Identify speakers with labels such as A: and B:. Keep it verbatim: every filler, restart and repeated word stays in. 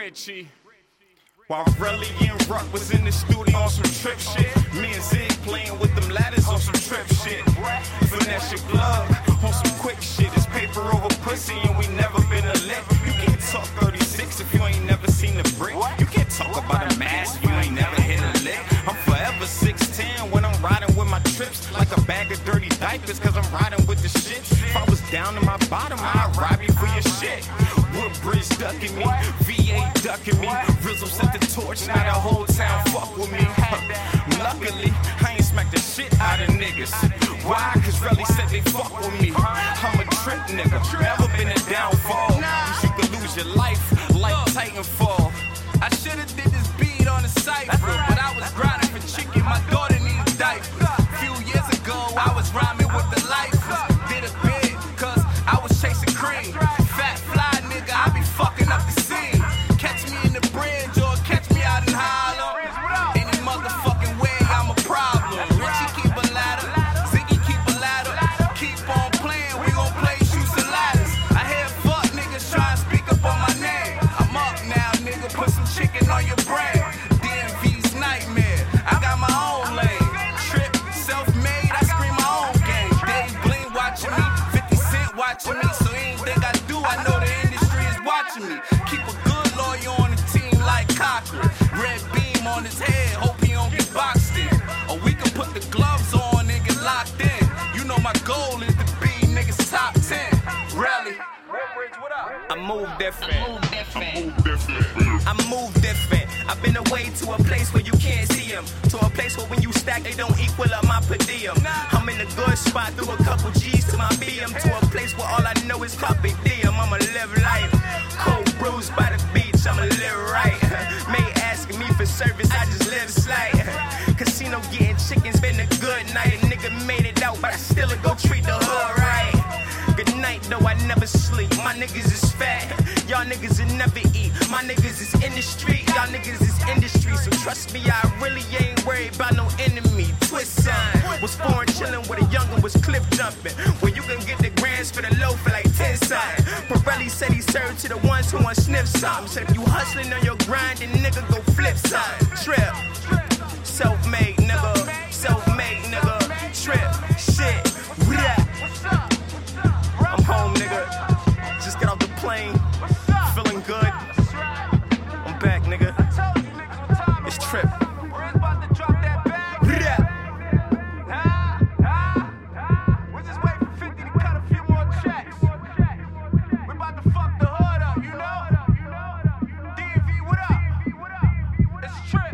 A: Richie. While Relly and Ruck was in the studio on some trip shit, me and Zig playing with them ladders on some trip shit. Finesse your glove on some quick shit. It's paper over pussy and we never been a lick. You can't talk thirty-six if you ain't never seen a brick. You can't talk about a mask if you ain't never hit a lick. I'm forever six ten when I'm riding with my trips, like a bag of dirty diapers, cause I'm riding with the shit. If I was down to my bottom, I'd rob you for your shit. Woodbridge ducking me, V A ducking me, Rizzo set the torch, now the whole town fuck with me. Luckily, I ain't smacked the shit out of niggas. Why? Cause Relly said they fuck with me. I'm a trip nigga, never been a downfall. You could lose your life like Titanfall.
B: I should've did this beat on the cypher, but I was grinding for chicken, my daughter needed diapers. A few years ago, I was rhyming with the lifers. Did a bid, cause I was chasing cream. Fat fly nigga, I be fucking up the scene. Catch me in the bridge or catch me out in Harlem. Any motherfucking way, I'm a problem. Richie keep a ladder, Ziggy keep a ladder. Keep on playing, we gon' play shoots and ladders. I hear fuck niggas try to speak up on my name. I'm up now, nigga, put some chicken on your brain. D M V's nightmare, I got my own lane. Trip, self-made, I scream my own game. Dave Bling watching me, fifty Cent watching me. So anything I do, I know the industry is watching me. Keep a good lawyer on the team like Cochran. Red beam on his head, hope he don't get boxed in. Or we can put the gloves on and get locked in. You know my goal is to be niggas top ten. Rally.
A: I move different. I move different. I move different. I've been away to a place where you can't see them. To a place where when you stack, they don't equal up my per diem. I'm in a good spot through a couple G's to my B M. To a place where all I know is carpe diem. I'ma live life. Cold brews by the beach, I'ma live right. May asking me for service, I just live slight. Casino getting chickens, been a good night. A nigga made it out, but I still go treat the hood right. Good night, though I never sleep. My niggas is fat, y'all niggas will never eat. My niggas is in the street, y'all niggas is industry. So trust me, I really ain't worried about no enemy. Twist sign was foreign chillin' with a youngin' was cliff jumping. Where you can get the grands for the low for like ten sign. Pirelli said he served to the ones who want sniff something. Said if you hustlin' on your grind, then nigga go flip sign. Trip, self-made nigga, self-made nigga. Trip, shit, rap. I'm home, nigga. Just got off the plane. Feeling good. I'm back, nigga. It's Trip.
B: We're just waiting for fifty to cut a few more checks. We're about to fuck the hood up, you know? D M V, what up? It's Trip.